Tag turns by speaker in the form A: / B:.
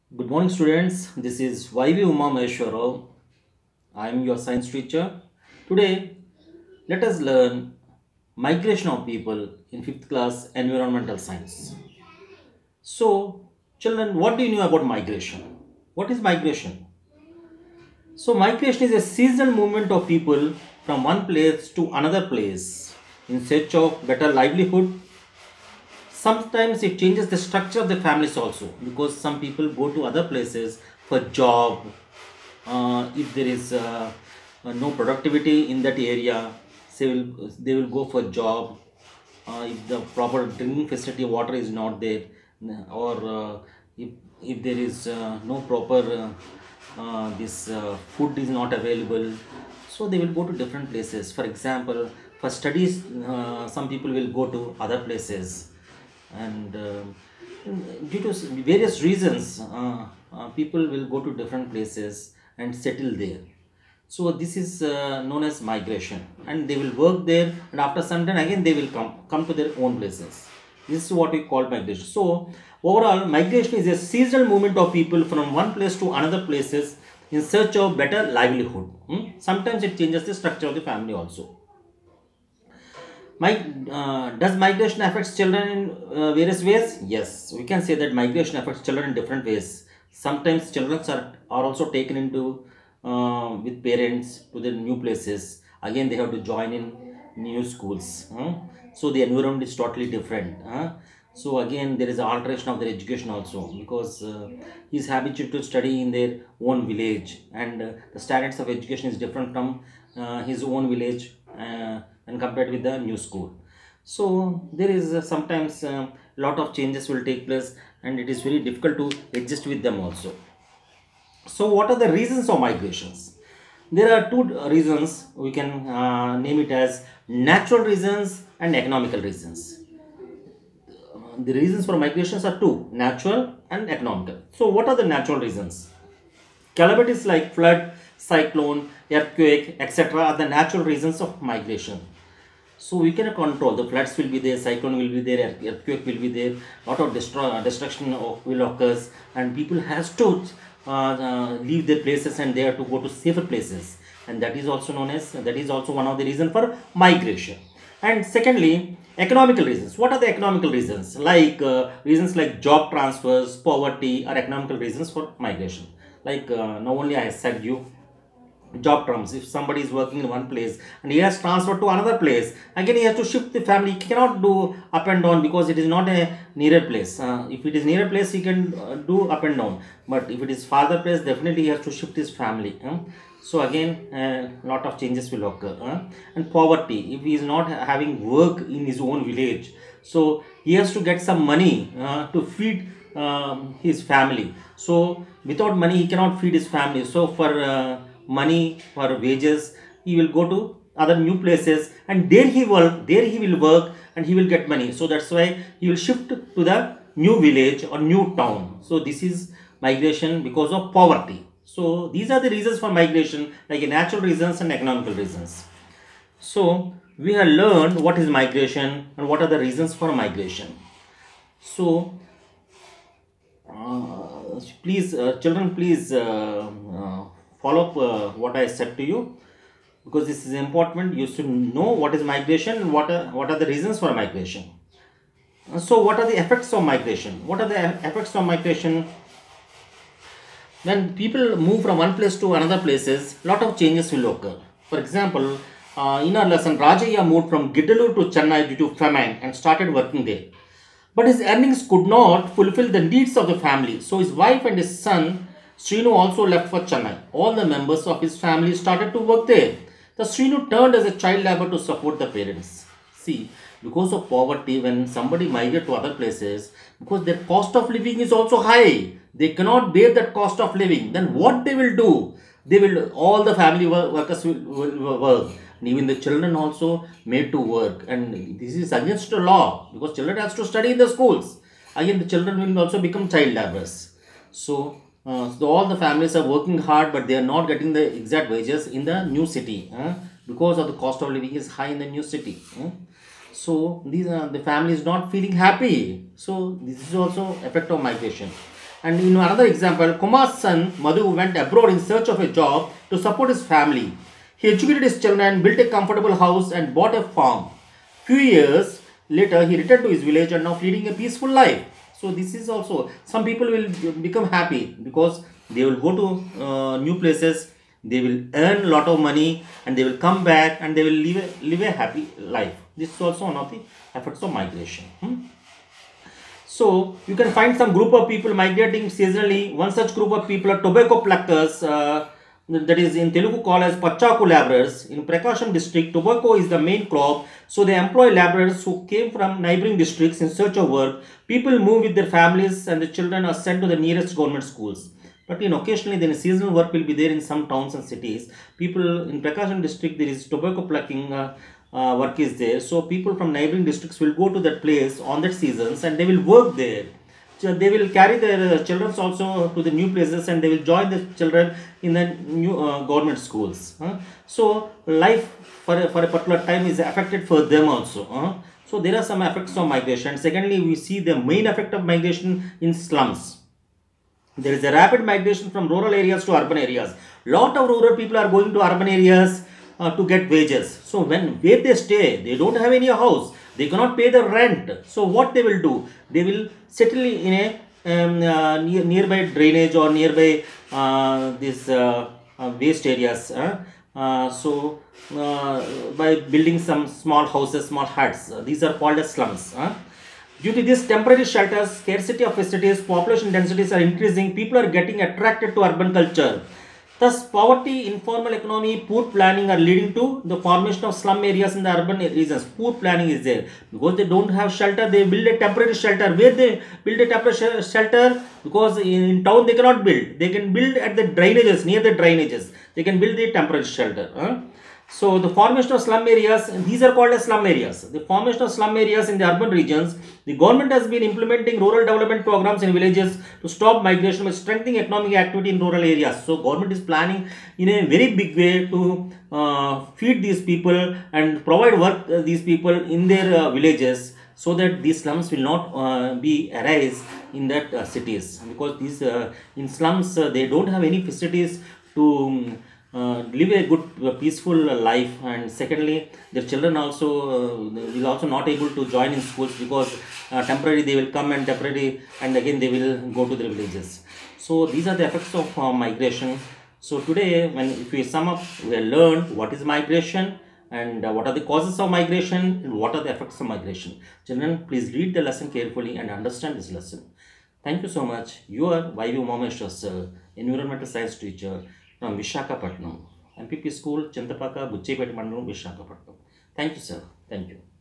A: Good morning, students. This is Y.V.Uma Maheswar Rao. I am your science teacher. Today, let us learn migration of people in 5th class environmental science. So, children, what do you know about migration? What is migration? So, migration is a seasonal movement of people from one place to another place in search of better livelihood. Sometimes it changes the structure of the families also, because some people go to other places for job. If there is no productivity in that area, they will go for job. If the proper drinking facility water is not there, or if there is no proper this food is not available, so they will go to different places. For example, for studies, some people will go to other places, and due to various reasons, people will go to different places and settle there. So this is known as migration, and they will work there, and after some time again they will come to their own places. This is what we call migration. So overall, migration is a seasonal movement of people from one place to another places in search of better livelihood. Sometimes it changes the structure of the family also. Does migration affects children in various ways? Yes, we can say that migration affects children in different ways. Sometimes children are also taken into with parents to the new places. Again, they have to join in new schools. So the environment is totally different. So again, there is an alteration of their education also, because he is habituated to study in their own village, and the standards of education is different from his own village and compared with the new school. So there is sometimes a lot of changes will take place, and it is very difficult to adjust with them also. So what are the reasons of migrations? There are two reasons. We can name it as natural reasons and economical reasons. The reasons for migrations are two: natural and economical. So what are the natural reasons? Calamities like flood, cyclone, earthquake, etc. are the natural reasons of migration. So we cannot control. The floods will be there, cyclone will be there, earthquake will be there, lot of destruction will occurs, and people has to leave their places, and they have to go to safer places, and that is also known as, that is also one of the reason for migration. And secondly, economical reasons. What are the economical reasons? Like reasons like job transfers, poverty are economical reasons for migration. Like now only I said you job terms. If somebody is working in one place and he has transferred to another place, again he has to shift the family. He cannot do up and down because it is not a nearer place. If it is nearer place, he can do up and down, but if it is farther place, definitely he has to shift his family. So again, a lot of changes will occur. And poverty, if he is not having work in his own village, so he has to get some money to feed his family. So without money he cannot feed his family. So for money, for wages, he will go to other new places, and there he will work, and he will get money. So that's why he will shift to the new village or new town. So this is migration because of poverty. So these are the reasons for migration, like natural reasons and economical reasons. So we have learned what is migration and what are the reasons for migration. So please, children, please follow up what I said to you, because this is important. You should know what is migration and what are the reasons for migration. So what are the effects of migration? What are the effects of migration? When people move from one place to another places, lot of changes will occur. For example, in our lesson, Rajaya moved from Giddalur to Chennai due to famine and started working there. But his earnings could not fulfill the needs of the family. So his wife and his son Srinu also left for Chennai. All the members of his family started to work there. The Srinu turned as a child labor to support the parents. See, because of poverty, when somebody migrates to other places, because their cost of living is also high, they cannot bear that cost of living. Then what they will do? They will, all the family workers will work. And even the children also made to work. And this is against the law, because children has to study in the schools. Again, the children will also become child laborers. So all the families are working hard, but they are not getting the exact wages in the new city, because of the cost of living is high in the new city. So these are the family is not feeling happy. So this is also effect of migration. And in another example, Kumar's son Madhu went abroad in search of a job to support his family. He educated his children, built a comfortable house and bought a farm. Few years later, he returned to his village and now leading a peaceful life. So this is also, some people will become happy because they will go to new places, they will earn a lot of money and they will come back and they will live a happy life. This is also one of the effects of migration. So you can find some group of people migrating seasonally. One such group of people are tobacco pluckers, that is in Telugu called as Pachaku laborers. In Prakasham district, tobacco is the main crop. So they employ laborers who came from neighboring districts in search of work. People move with their families and the children are sent to the nearest government schools. But occasionally then seasonal work will be there in some towns and cities. People in Prakasham district, there is tobacco plucking work is there. So people from neighboring districts will go to that place on that seasons and they will work there. So they will carry their children also to the new places and they will join the children in the new government schools. So life for a particular time is affected for them also. So there are some effects of migration. Secondly, we see the main effect of migration in slums. There is a rapid migration from rural areas to urban areas. Lot of rural people are going to urban areas to get wages. So where they stay, they don't have any house, they cannot pay the rent. So what they will do? They will settle in a nearby drainage or nearby this waste areas. By building some small houses, small huts, these are called as slums. Due to this temporary shelters, scarcity of facilities, population densities are increasing, people are getting attracted to urban culture. Thus, poverty, informal economy, poor planning are leading to the formation of slum areas in the urban regions. Poor planning is there. Because they don't have shelter, they build a temporary shelter. Where they build a temporary shelter? Because in town they cannot build. They can build at the drainages, near the drainages. They can build the temporary shelter. So the formation of slum areas, these are called as slum areas. The formation of slum areas in the urban regions, the government has been implementing rural development programs in villages to stop migration by strengthening economic activity in rural areas. So government is planning in a very big way to feed these people and provide work these people in their villages, so that these slums will not be arise in that cities, because these in slums they don't have any facilities to live a good peaceful life. And secondly, their children also will also not able to join in schools, because temporarily they will come and temporarily and again they will go to their villages. So these are the effects of migration. So today, if we sum up, we have learned what is migration and what are the causes of migration and what are the effects of migration. Children, please read the lesson carefully and understand this lesson. Thank you so much. Your Y.V.Uma Maheswar Sir, environmental science teacher from Vishakhapatnam, MPP School, Chantapaka, Buchepeti Mandalam, Vishakhapatnam. Thank you, sir. Thank you.